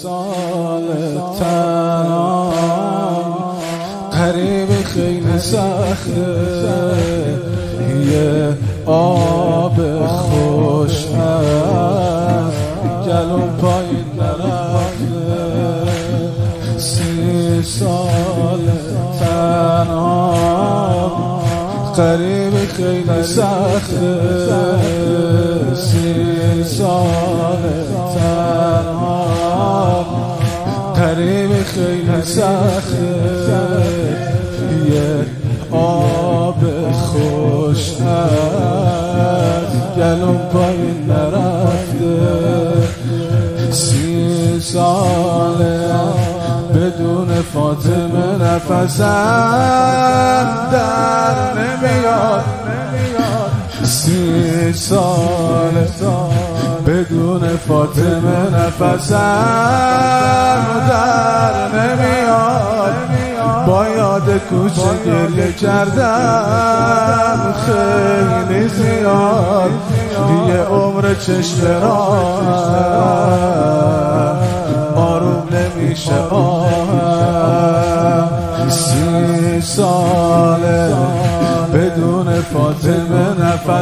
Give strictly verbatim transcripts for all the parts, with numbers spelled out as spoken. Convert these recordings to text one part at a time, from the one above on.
سال تنام قریب خیلی سخته، یه آب خوش هست گلوم پایین نرفته. سی سال تنام قریب خیلی سخته، سی سال تنام قریب خیلی سخته، یه آب خوش هست گلوم پایین نرفته. سی ساله بدون فاطمه نفسم در نمیاد. سی ساله بدون فاطمه نفسم در نمیاد. با یاد کوچه گریه کردم خیلی زیاد، یه عمر چشم راهم آروم نمیشه آهم. سی ساله بدون فاطمه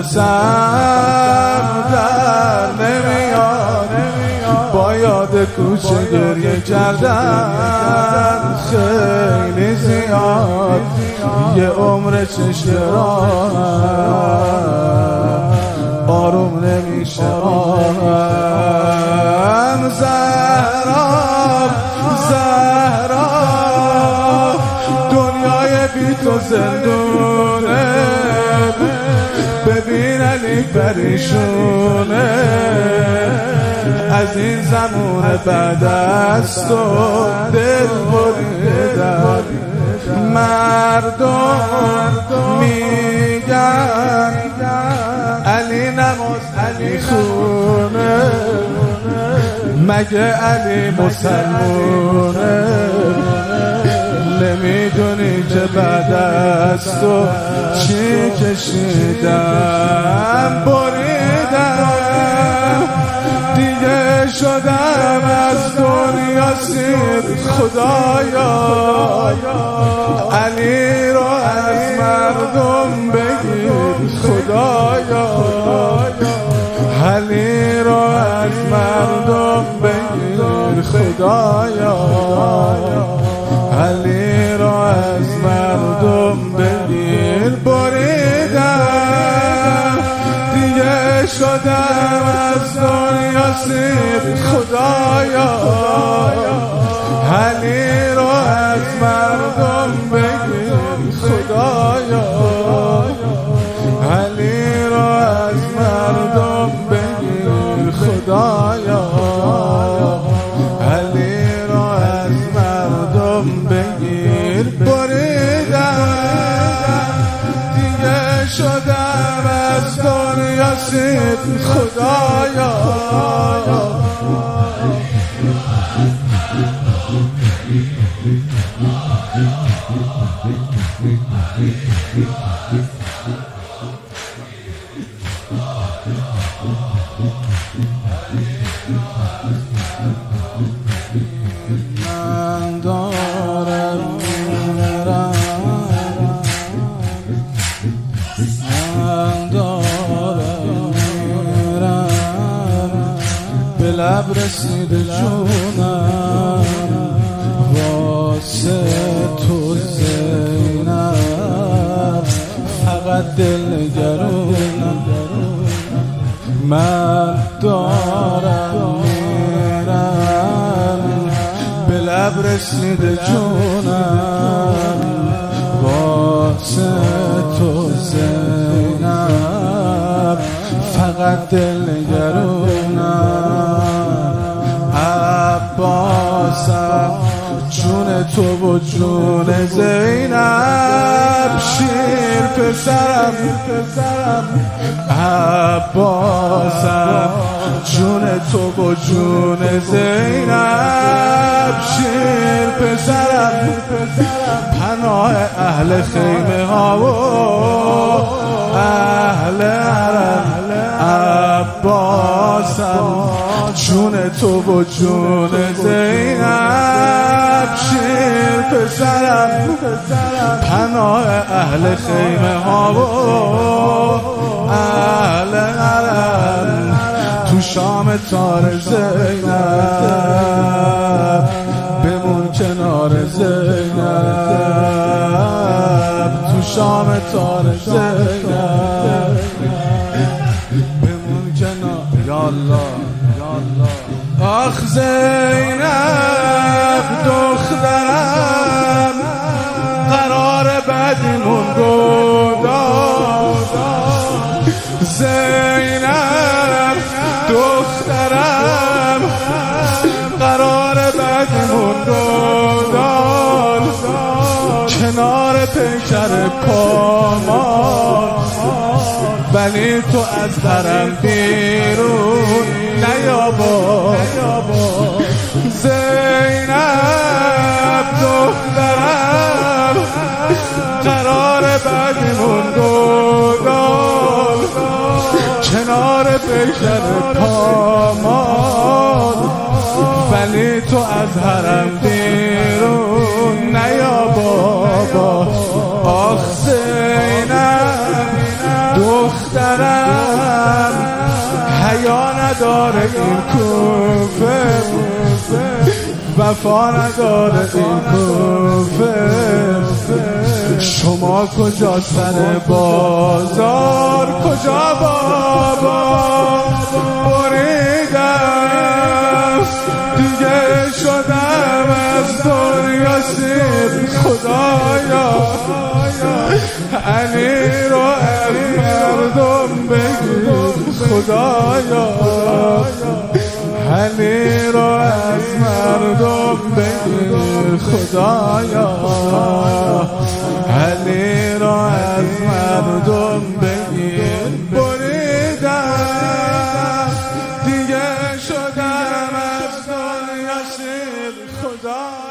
نفسم در نمیاد. با یاد کوچه گریه کردن خیلی زیاد، یه عمر چشم راهم آروم نمیشه آهم. زهرا زهرا دنیای بی تو زندونه، ببین علی پریشونه از این زمان بعد از تو دل بریدم. مردم میگن علی نماز علی خونه، مگه علی مسلمونه؟ نمیدونی که بعد از تو چی کشیدم بریدم. دیگه شدم از دنیا سیر خدایا، علی رو از مردم بگیر خدایا، علی رو از مردم بگیر خدایا، علی رو از مردم بگیر. بریدم دیگه شدم از دنیا سیر خدایا، علی رو از مردم بگیر خدایا، علی رو از مردم بگیر خدایا، علی رو از مردم بگیر. بریدم دیگه شدم از دنیا سید خدایا. من دارم میرم، من دارم میرم، به لب رسیده جونم واسه تو زینب، فقط دل نگرونم. من دارم میرم، به لب رسیده جونم واسه تو زینب، فقط دل نگرونم. عباسم جون تو و جون زینب، شیر پسرم عباسم جون تو و جون زینب، شیر پسرم پناه اهل خیمه ها و اهل حرم عباسم جون تو و جون زینب شیر پسرم پناه اهل خیمه ها و اهل حرم تو شام تار زینب بمون کنار زینب تو شام تار زینب بمون کنار یا الله یا الله آخ زینب دخترم قرار بدیمون گذاشت زینب دخترم قرار بدیمون گذاشت کنار پیکر پامان ولی تو از حرم بیرون نیابا زینب دخترم قرار بدیمون گذاشت کنار پیکر پامان ولی تو از حرم بیرون نیابا آخ زینب دخترم حیا نداره این کوفه وفا نداره این کوفه شما کجا سر بازار کجا بابا بریدم دیگه شدم از دنیا سیر خدایا علی رو از مردم بگیر خدایا علی رو از مردم بگیر خدایا علی رو از مردم بگیر بریدم دیگه شدم از دنیا سیر خدایا